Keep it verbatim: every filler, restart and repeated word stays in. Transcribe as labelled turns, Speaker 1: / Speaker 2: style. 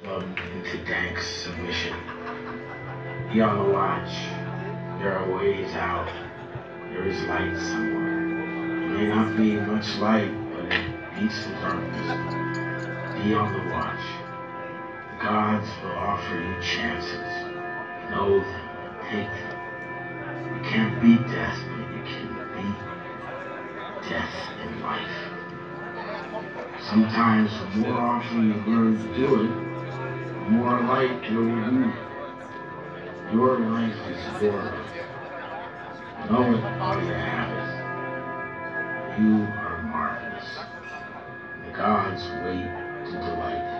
Speaker 1: Love into dank submission. Be on the watch. There are ways out. There is light somewhere. It may not be much light, but it beats the darkness. Be on the watch. The gods will offer you chances. Know them and take them. You can't beat death, but you can beat death in life. Sometimes the more often you learn to do it, the more light there will be. Your life is your life. Know it while you have it. You are marvelous. The gods wait to delight